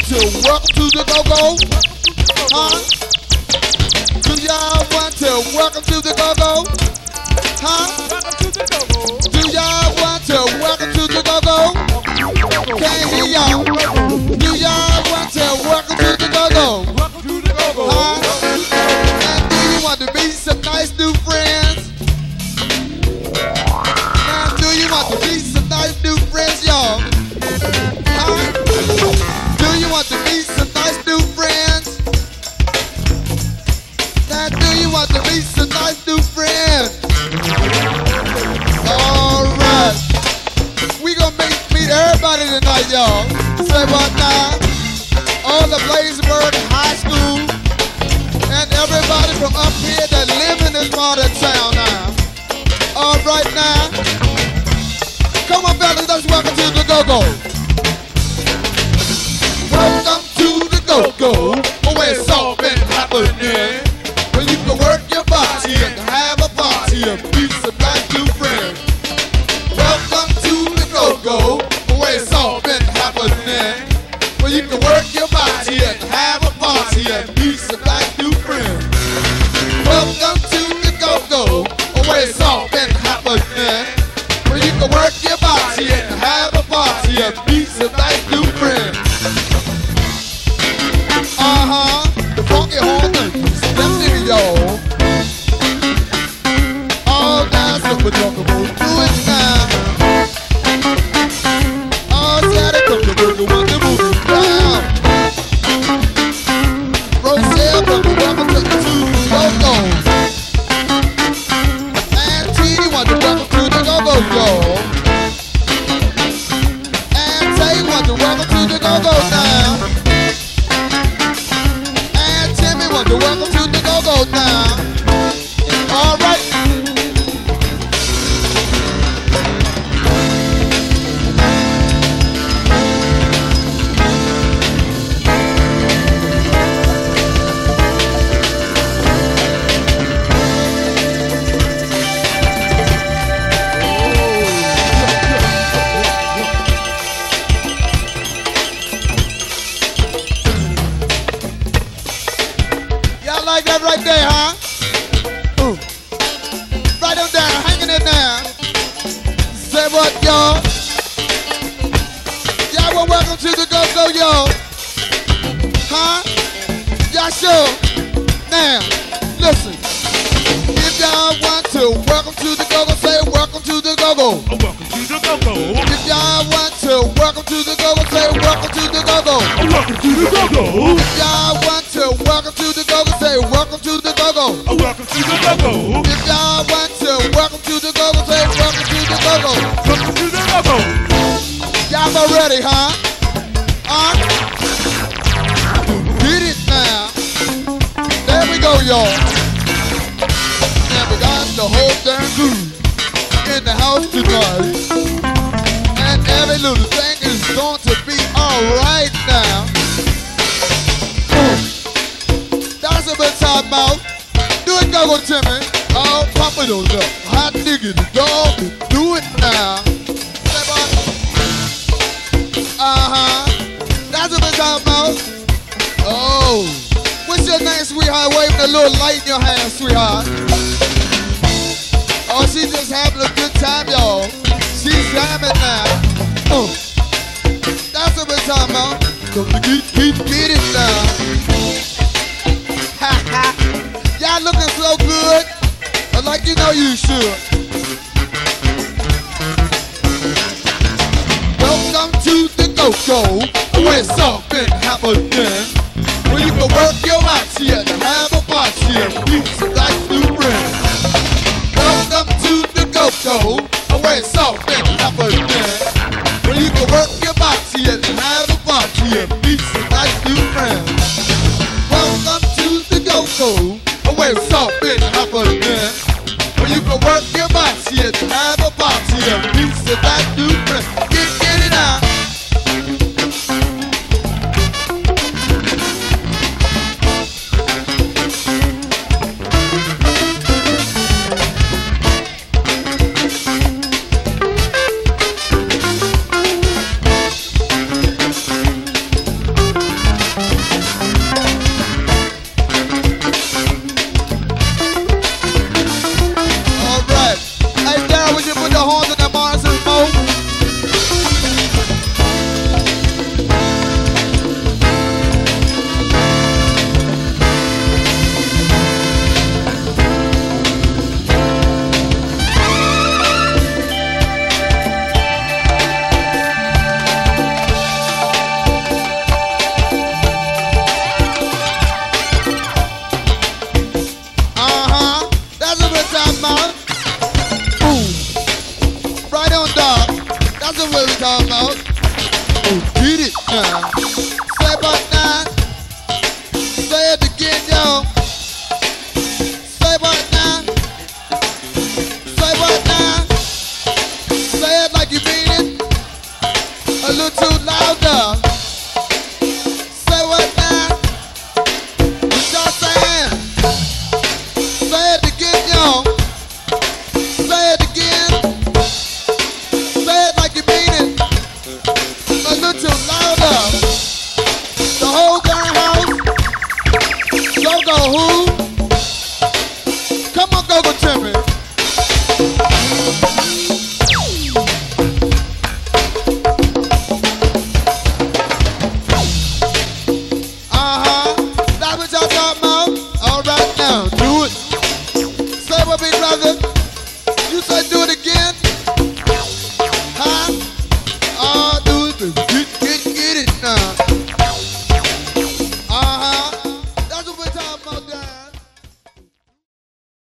to welcome to the GoGo? Huh? Do y'all want to welcome to the GoGo? Huh? Do y'all want to welcome to the GoGo? Can't hear y'all. Do y'all want to welcome to the GoGo? Huh? And do you want to meet some nice new friends? Now, do you want to meet some nice new friends, y'all? Huh? Do you want to meet some nice new friends? Now, do you want to meet some nice new friends? Alright. We gonna meet everybody tonight, y'all. Say what now? All the Bladensburg High School and everybody from up here that live in this part of town now. Alright now. Come on, fellas, let's welcome to the GoGo. Welcome to the GoGo, where it's all been happening. Where you can work your body and have a party and meet some nice new friends. Welcome to the GoGo, where it's all been happening. Where you can work your body and have a party and meet some nice new friends. Welcome to the GoGo, where it's all been happening. Where you can work your body and have a party and meet some nice new friends. The funky hormones, them niggas, y'all. All nice, so we're talking about do it now. All Saturday, come to work, want to move it down. Roselle, come to welcome to the GoGo. And T want to welcome to the GoGo, y'all. And Tay want to welcome to the GoGo now. Welcome to the GoGo now. All right. Like that right there, huh? Ooh. Right on down, hanging it now. Say what, y'all? Y'all well, welcome to the GoGo, y'all. Huh? Y'all sure? Now, listen. If y'all want to welcome to the GoGo, say welcome to the GoGo. Welcome to the GoGo. If y'all want to welcome to the GoGo, say welcome to the GoGo. Welcome to the GoGo. If y'all want to welcome to the GoGo, say welcome to the GoGo. Welcome to the GoGo. If y'all want to welcome to the GoGo, say welcome to the GoGo. Welcome to the GoGo. Y'all about ready, huh? Get it now. There we go, y'all. And we got the whole damn crew in the house tonight. And every little thing is going to be alright now. That's a bit time out. Do it, GoGo Timmy. Oh, pop it on up. Hot nigga, the dog. Do it now. That's a bit time out. Oh. What's your name, sweetheart? Waving a little light in your hand, sweetheart. Oh, she's just having a good time, y'all. She's jamming now. That's a bit time out. Get it now. Y'all looking so good, like you know you should. Welcome to the GoGo, where it's all been happening. Where you can work your body and have a party and meet some nice new friends. Welcome to the GoGo, where it's all been happening. Where you can work your body and have a party and meet some nice new friends. Welcome to the GoGo, where it's all been happening. Where you can work your body and have a party and meet some nice new friends. Get it out. Say but